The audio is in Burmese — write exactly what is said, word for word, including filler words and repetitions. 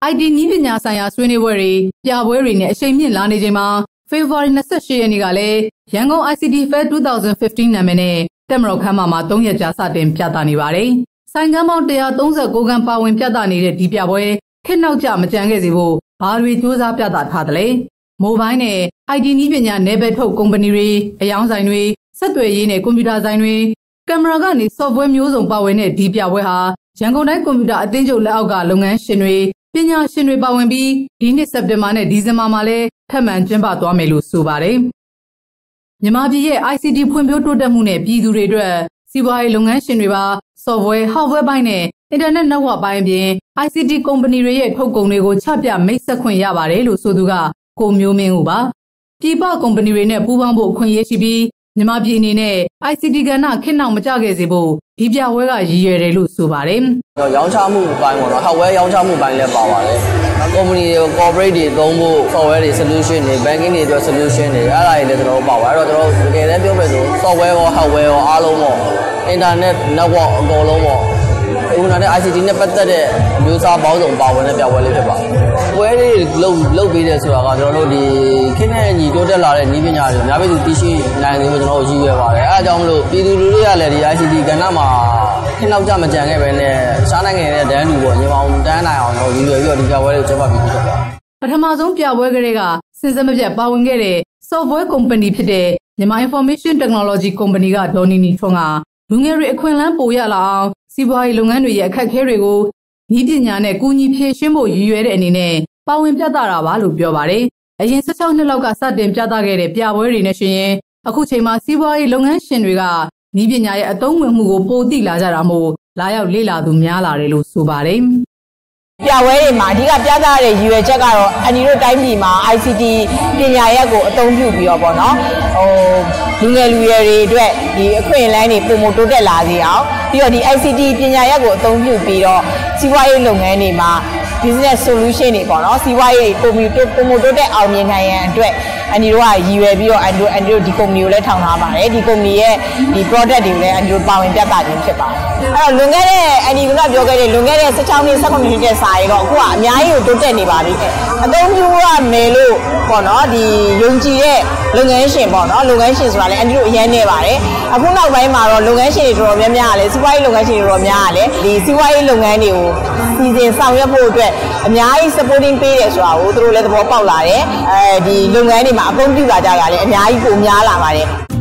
I D နည်းပညာဆိုင်ရာဆွေးနွေးပွဲတွေပြပွဲတွေနဲ့အရှိန်မြင့်လာနေချိန်မှာ February twenty-eighth ရက်နေ့ကလည်းရန်ကုန် I C T Fair twenty fifteen နာမည်နဲ့တက်မတော်ခမ်းမမှာသုံးရက်ကြာစတင်ပြသနေပါတယ်။ဆိုင်ကမ်းပေါင်းone thirty-nineခန်းပါဝင်ပြသနေတဲ့ဒီပြပွဲခေတ်နောက်ကျမကြမ်းခဲ့စေဖို့ဘာတွေစူးစမ်းပြသထားသလဲ။ မိုဘိုင်းနဲ့ I T နည်းပညာနယ်ပယ်ထုတ်ကုမ္ပဏီတွေအယောင်ဆိုင်တွေဆက်သွယ်ရေးနဲ့ကွန်ပျူတာဆိုင်တွေကင်မရာကနေ software မျိုးစုံပါဝင်တဲ့ဒီပြပွဲဟာရန်ကုန်တိုင်းကွန်ပျူတာအသင်းချုပ်လက်အောက်ကလုပ်ငန်းရှင်တွေပညာရှင်တွေပါဝင်ပြီးဒီနှစ်စက်တင်ဘာနဲ့ဒီဇင်ဘာမှာလည်းထပ်မံကျင်းပသွားမယ်လို့ဆိုပါတယ်။မြန်မာပြည်ရဲ့ I C T ဖွံ့ဖြိုးတိုးတက်မှုနဲ့ပြည်သူတွေအတွက်စီးပွားရေးလုပ်ငန်းရှင်တွေပါ software hardware ပိုင်းနဲ့ internet network ပိုင်းအပြင် I C T ကုမ္ပဏီတွေရဲ့ထုတ်ကုန်တွေကိုချပြမိတ်ဆက်ခွင့်ရပါတယ်လို့ဆိုသူကကိုမျိုးမင်းဦးပါ။ပြည်ပကုမ္ပဏီတွေနဲ့ပူးပေါင်းဖို့အခွင့်အရေးရှိပြီးမြန်မာပြည်အနေနဲ့ I C T ကဏ္ဍခေတ်နောက်မကျခဲ့စေဖို့ဒီပြပွဲကရည်ရွယ်တယ်လို့ဆိုပါတယ်။ရောင်းချမှုပိုင်းပေါ့နော် hardware ရောင်းချမှုပိုင်းလည်းပါပါတယ်။ company တွေ corporate တွေသုံးဖို့ software တွေ solution တွေ banking တွေအတွက် solution တွေအဲ့ဒါတွေလည်းကျွန်တော်တို့ပါပါတယ်။အဲ့တော့ကျွန်တော်တို့တကယ်တမ်းပြောမယ်ဆို software ရော hardware ရောအားလုံးပေါ့ internet network အကုန်လုံးပေါ့အခုနောက်တဲ့ I C T နဲ့ပတ်သက်တဲ့အမျိုးအစားပေါင်းစုံပါဝင်တဲ့ပြပွဲလေးဖြစ်ပါတယ်။ပွဲလေးလုပ်လုပ်ပေးတယ်ဆိုတာကကျွန်တော်တို့ဒီခေတ်နဲ့ညီတိုးတက်လာတဲ့နည်းပညာတွေအများပြည်သူသိရှိနိုင်တယ်လို့ကျွန်တော်တို့ရည်ရွယ်ပါတယ်။အဲအကြောင်းမလို့ပြည်သူလူထုတွေကလည်းဒီ I C T ကဏ္ဍမှာခေတ်နောက်ကျမကြံခဲ့ပဲနဲ့ရှားနိုင်ငံရဲ့ဒန်းလူပေါ့ညီမအောင်တန်းနိုင်အောင်တော့ရည်ရွယ်ပြီးတော့ဒီပြပွဲလေးကိုကျင်းပပြီးဖြစ်ပါတယ်။ပထမဆုံးပြပွဲကလေးကစဉ်ဆက်မပြတ်ပါဝင်ခဲ့တဲ့ software company ဖြစ်တဲ့မြန်မာ information technology company ကဒေါ်နီနီထွန်းကလူငယ်တွေအခွင့်အလမ်းပိုရလာအောင်စီးပွားရေးလုပ်ငန်းတွေရဲ့အခက်အခဲတွေကိုနည်းပညာနဲ့ကူညီဖြေရှင်းဖို့ရည်ရွယ်တဲ့အနေနဲ့ပါဝင်ပြသတာပါလို့ပြောပါတယ်။အရင်sixteenနှစ်လောက်ကစတင်ပြသခဲ့တဲ့ပြပွဲတွေနဲ့ရှင်ရင်အခုချိန်မှာစီးပွားရေးလုပ်ငန်းရှင်တွေကနည်းပညာရဲ့အသုံးဝင်မှုကိုပိုသိလာကြတာမို့လာရောက်လေ့လာသူများလာတယ်လို့ဆိုပါတယ်။ပြပွဲတွေမှာအဓိကပြသရတဲ့ရည်ရွယ်ချက်ကတော့အန်ဒီတို့တိုင်းပြည်မှာ I C T ပညာရပ်ကိုအသုံးပြုပြီးတော့ပေါ့နော်ဟိုလူငယ်လူရွယ်တွေအတွက်ဒီအခွင့်အလမ်းတွေပုံမတိုးတက်လာစေအောင်ပြီးတော့ဒီ I C T ပညာရပ်ကိုအသုံးပြုပြီးတော့စီးပွားရေးလုပ်ငန်းတွေမှာ business solution တွေပေါ့နော်စီးပွားရေးပုံမတိုးပုံမတိုးတက်အောင်မြင်နိုင်ရန်အတွက်အန်ဒီတို့ကရည်ရွယ်ပြီးတော့အန်ဒီတို့အန်ဒီတို့ဒီ company ကိုလည်းထောင်ထားပါတယ်ဒီ company ရဲ့ဒီ product တွေကိုလည်းအန်ဒီတို့ပါဝင်ပြသခြင်းဖြစ်ပါတယ်အဲ့တော့လွန်ခဲ့တဲ့အန်ဒီကပြောခဲ့တဲ့လွန်ခဲ့တဲ့sixteenနှစ်seventeenနှစ်တဲ့စာရီတော့အခုကအများကြီးကိုတိုးတက်နေပါပြီအသုံးပြုရမယ်လို့ပေါ့နော်ဒီယုံကြည်တဲ့လုပ်ငန်းရှင်ပေါ့နော်လုပ်ငန်းရှင်ဆိုတာလည်းအန်ဒီတို့အရင်နေပါတယ်အခုနောက်ပိုင်းမှာတော့လုပ်ငန်းရှင်တွေတော်တော်များများကလည်းစီးပွားရေးလုပ်ငန်းရှင်တွေတော်တော်များကလည်းဒီစီးပွားရေးလုပ်ငန်းတွေကိုစီစဉ်ဆောင်ရွက်ဖို့အတွက်အများကြီး supporting ပေးတယ်ဆိုတာကိုသူတို့လည်းသဘောပေါက်လာတယ်အဲဒီလုပ်ငန်းတွေမှာအသုံးပြုလာကြတာလည်းအများကြီးပိုများလာပါတယ်